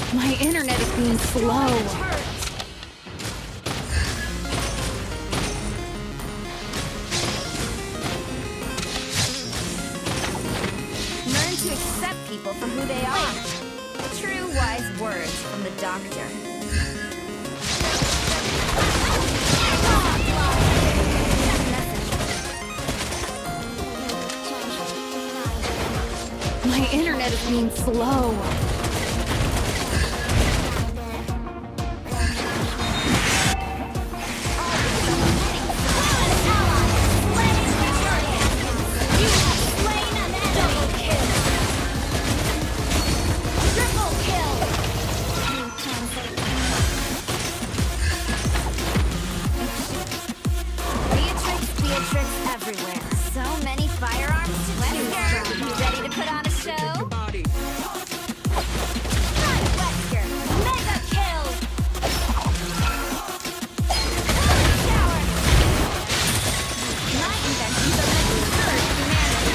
My internet is being slow. Learn to accept people for who they are. True wise words from the doctor. My internet is being slow. Everywhere. So many firearms to Wesker, you ready to put on a show? Wesker, mega kill! Shower! My inventions are meant to serve humanity.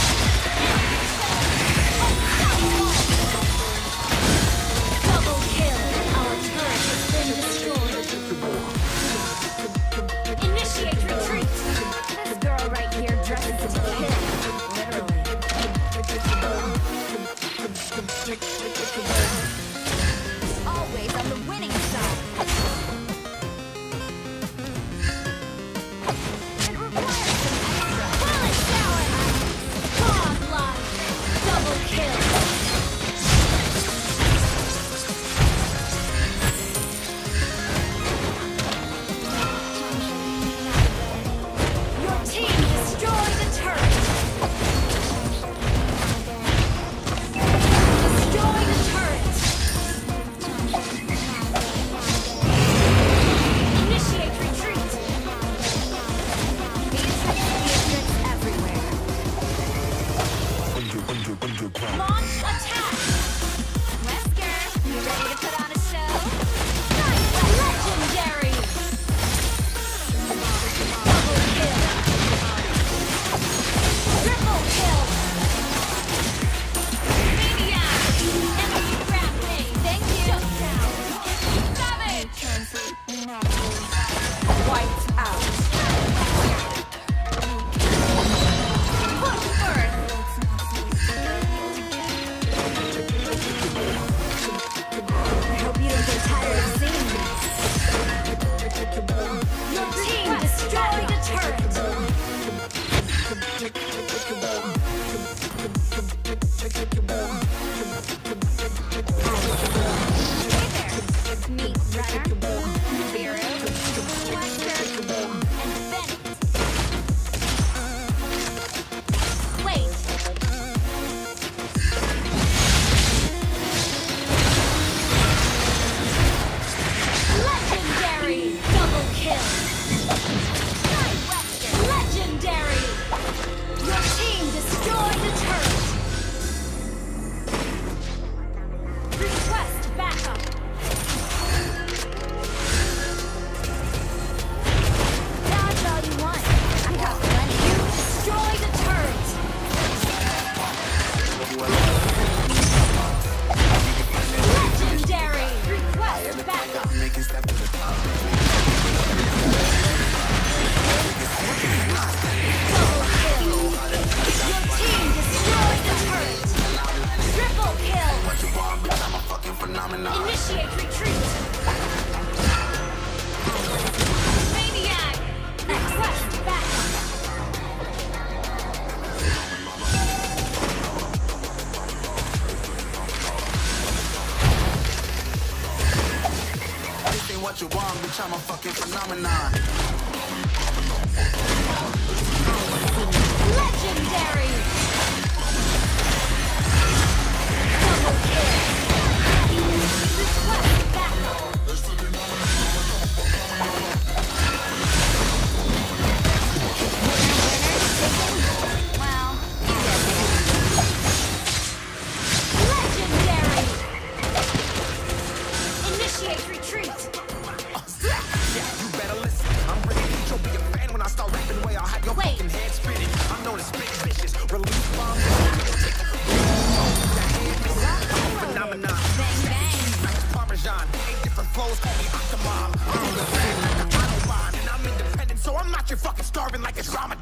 Double kill! Our turret has been destroyed. Initiate retreat! This girl right here dresses to kill. Literally. Always on the winning side. It requires some extra. Bullet shower! Godlike! Double kill! Your team destroyed the turret! Destroy the turret! Initiate retreat! Beatrix everywhere. Launch attack! Wesker, you ready to put on a show? Legendary! Double kill! Triple kill! Maniac! Enemy rampage! Thank you! Shut down! Savage! Wiped out! Push first! I hope you don't get tired of seeing this. Your team destroyed the turret! Meet Runner, Nibiru, Wesker, and Bennett. Wait! Legendary! Double kill! Wesker! Legendary! Your team destroyed the turret! Request backup! Dodge all you want. I got plenty. You destroyed the turret! Legendary! Request backup! Double kill! Your team destroyed the turret! Triple kill! Initiate retreat! Maniac! Request backup! This ain't what you want, bitch, I'm a fucking phenomenon. Legendary! Double kill! Request backup! Well, legendary! Initiate retreat! Yeah, you better listen. I'm ready. You'll be a fan when I start rapping way. I'll have your Wait. fucking head spinning. I'm known as big vicious. girls call me Octomom. I'm on the fan like the Autobahn, and I'm independent, so I'm not your fucking starving like it's Ramadan.